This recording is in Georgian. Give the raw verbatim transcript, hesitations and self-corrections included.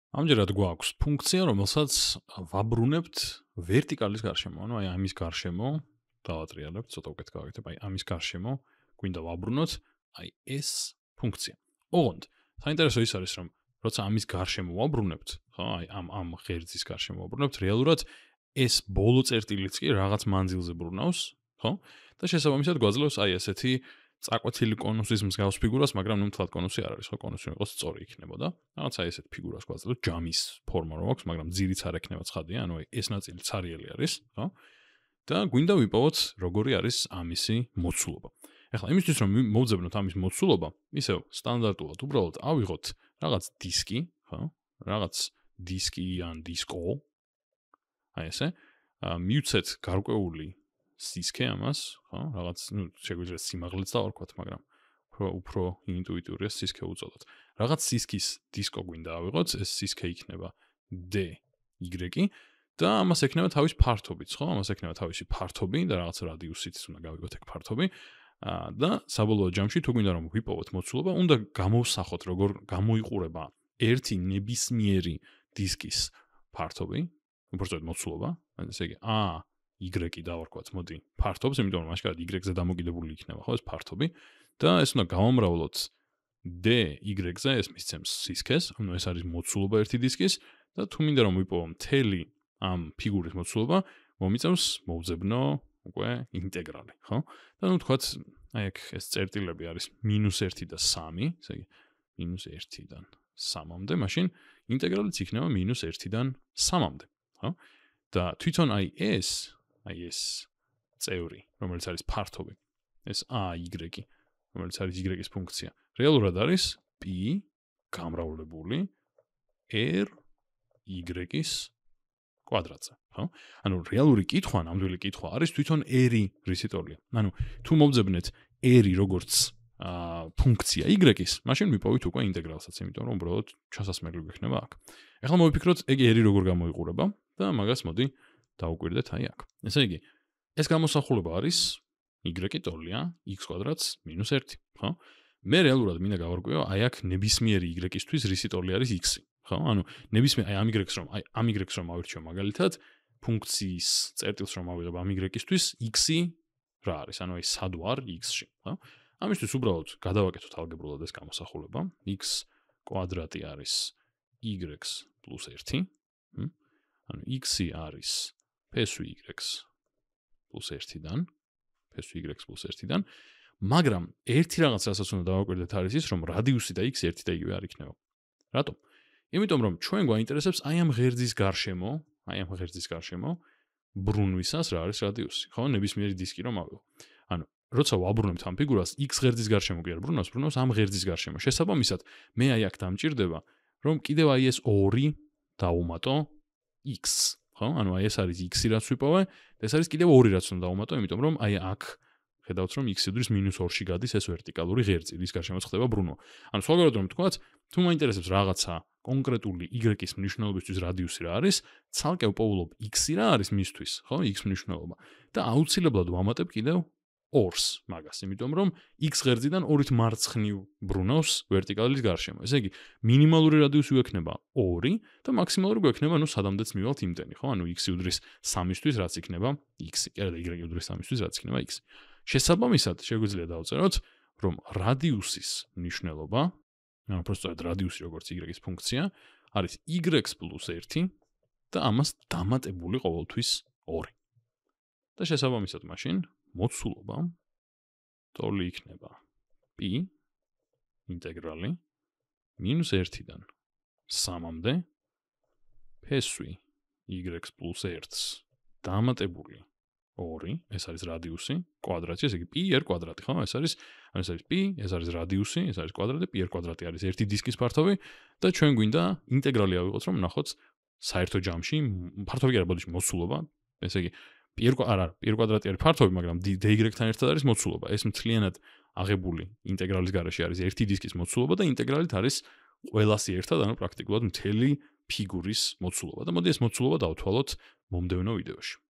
ამჯერად გვაქვს ფუნქცია, რომელსაც ვაბრუნებთ ვერტიკალის გარშემო. ანუ აი ამის გარშემო დავატრიალებთ, ცოტა უკეთ გავაკეთებ, აი ამის გარშემო გვინდა ვაბრუნოთ აი ეს ფუნქცია. ოღონდ საინტერესო ის არის, რომ როცა ამის გარშემო ვაბრუნებთ, ხო, აი ამ ამ ღერძის გარშემო ვაბრუნებთ, რეალურად ეს ბოლო წერტილიც კი რაღაც მანძილზე ბრუნავს, ხო? და შესაბამისად გვაძლევს აი ესეთი წაკვეთილი კონუსის მსგავს ფიგურას, მაგრამ ნუ მთლად კონუსი არ არის, ხო, კონუსი იყოს სწორი იქნებოდა. რაღაც აი ესეთ ფიგურას გვაძლევს, ჯამის ფორმა რო აქვს, მაგრამ ძირიც არ ექნება ცხადია, ანუ ეს ნაწილი ცარიელი არის, ხო? და გვინდა ვიპოვოთ როგორი არის ამისი მოცულობა. ეხლა იმისთვის რომ მოვძებნოთ ამის მოცულობა, ისევ სტანდარტულად უბრალოდ ავიღოთ რაღაც დისკი, ხო? რაღაც დისკი ან დისკო. აი ესე. მივცეთ გარკვეული სისქე ამას, ხო? რაღაც, ნუ შეგვიძლია სიმაღლეც დავარქვათ, მაგრამ უფრო უფრო ინტუიტურია სისქე უწოდოთ. რაღაც სისქის დისკო გვინდა ავიღოთ, ეს სისქე იქნება D, Y და ამას ექნება თავის ფართობიც, ხო? ამას ექნება თავისი ფართობი და რაღაც რადიუსით უნდა გავიგოთ ეგ ფართობი. და საბოლოო ჯამში თუ გვინდა რომ ვიპოვოთ მოცულობა, უნდა გამოვსახოთ როგორ გამოიყურება ერთი ნებისმიერი დისკის ფართობი, უბრალოდ მოცულობა, ესე იგი A Y დავარქვათ, მოდი, ფართობს, იმიტომ რომ აშკარად Y-ზე დამოკიდებული იქნება, ხო, ეს ფართობი და ეს უნდა გავამრავლოთ D Y-ზე, ეს მისცემს სისქეს, ანუ ეს არის მოცულობა ერთი დისკის და თუ მინდა რომ ვიპოვო მთელი ამ ფიგურის მოცულობა, მომიწევს მოვძებნო უკვე ინტეგრალი, ხო? და ნუ თქვათ, აი აქ ეს წერტილები არის მინუს ერთი და სამი, ესე იგი მინუს ერთიდან სამამდე, მაშინ ინტეგრალიც იქნება მინუს ერთიდან სამამდე, ხო? და თვითონ აი ეს, აი ეს წევრი, რომელიც არის ფართობი, ეს A Y, რომელიც არის Y-ის ფუნქცია, რეალურად არის P გამრავლებული R Y-ის კვადრატზე, ხო? ანუ რეალური კითხვა, ნამდვილი კითხვა არის თვითონ R-ი რისი ტოლია. ანუ თუ მოვძებნეთ R-ი როგორც ფუნქცია Y-ის, მაშინ ვიპოვით უკვე ინტეგრალსაც, იმიტომ რომ უბრალოდ ჩასასმელი გვექნება აქ. ეხლა მოვიფიქროთ, ეგ R-ი როგორ გამოიყურება და მაგას მოდი დავუკვირდეთ აი აქ. ესე იგი, ეს გამოსახულება არის Y ტოლია x კვადრატს მინუს ერთი, ხო? მე რეალურად მინდა გავარკვიო აი აქ ნებისმიერი Y-ისთვის რისი ტოლი არის x-ი. ხო? ანუ ნებისმიერ აი ამ Y-ს რომ აი ამ Y-ს რომ ავირჩიო მაგალითად, ფუნქციის წერტილს რომ ავიღებ ამ Y-ისთვის, x-ი რა არის? ანუ აი სად ვარ x-ში, ხო? ამისთვის უბრალოდ გადავაკეთოთ ალგებრულად ეს გამოსახულება. x კვადრატი არის y-ს პლუს ერთი. ანუ x-ი არის ფესვი y-ს პლუს ერთიდან, ფესვი y-ს პლუს ერთიდან, მაგრამ ერთი რაღაც რასაც უნდა დავაკვირდეთ არის ის, რომ რადიუსი და x ერთი და იგივე არ იქნება. რატომ? იმიტომ რომ ჩვენ გვაინტერესებს აი ამ ღერძის გარშემო, აი ამ ღერძის გარშემო ბრუნვისას რა არის რადიუსი, ხო? ნებისმიერი დისკი რომ ავიღო. ანუ როცა ვაბრუნებთ ამ ფიგურას, x ღერძის გარშემო კი არ ბრუნავს, ბრუნავს ამ ღერძის გარშემო. შესაბამისად, მე აი აქ დამჭირდება, რომ კიდევ აი ეს ორი დავუმატო x, ხო? ანუ აი ეს არის x-ი რაც ვიპოვე, ეს არის კიდევ ორი რაც უნდა დავუმატო, იმიტომ რომ აი აქ ხედავთ რომ x უდრის მინუს ორში გადის ეს ვერტიკალური ღერძი, რის გარშემოც ხდება ბრუნვა. ანუ სხვაგანად რომ თქვათ, თუ მაინტერესებს რაღაცა კონკრეტული y-ის მნიშვნელობისთვის რადიუსი რა არის, ცალკე ვპოულობ x-ი რა არის მისთვის, ხო? x მნიშვნელობა. და აუცილებლად ვამატებ კიდევ ორს მაგას, იმიტომ რომ x ღერძიდან ორით მარცხნივ ბრუნავს ვერტიკალის გარშემო. ესე იგი, მინიმალური რადიუსი გვექნება ორი და მაქსიმალური გვექნება, ნუ სადამდეც მივალთ იმდენი, ხო? ანუ x უდრის სამისთვის რაც იქნება x-ი, კი არა და y უდრის სამისთვის რაც იქნება x-ი. შესაბამისად, შეგვიძლია დავწეროთ, რომ რადიუსის მნიშვნელობა, ანუ პროსტად რადიუსი როგორც y-ის ფუნქცია, არის y-ს პლუს ერთი და ამას დამატებული ყოველთვის ორი. და შესაბამისად, მაშინ მოცულობა ტოლი იქნება P ინტეგრალი მინუს ერთიდან სამამდე ფესვი y-ს პლუს ერთს დამატებული ორი, ეს არის რადიუსი კვადრატში, ესე იგი πr კვადრატი, ხო? ეს არის, ანუ ეს არის P, ეს არის რადიუსი, ეს არის კვადრატი, πr კვადრატი არის ერთი დისკის ფართობი და ჩვენ გვინდა ინტეგრალი ავიღოთ, რომ ნახოთ საერთო ჯამში ფართობი კი არა, ბოდიში მოცულობა, ესე იგი πr არა, πr კვადრატი არის ფართობი, მაგრამ dy-თან ერთად არის მოცულობა. ეს მთლიანად აღებული ინტეგრალის გარეშე არის ერთი დისკის მოცულობა და ინტეგრალით არის ყველასი ერთად, ანუ პრაქტიკულად მთელი ფიგურის მოცულობა. და მოდი ეს მოცულობა დავთვალოთ მომდევნო ვიდეოში.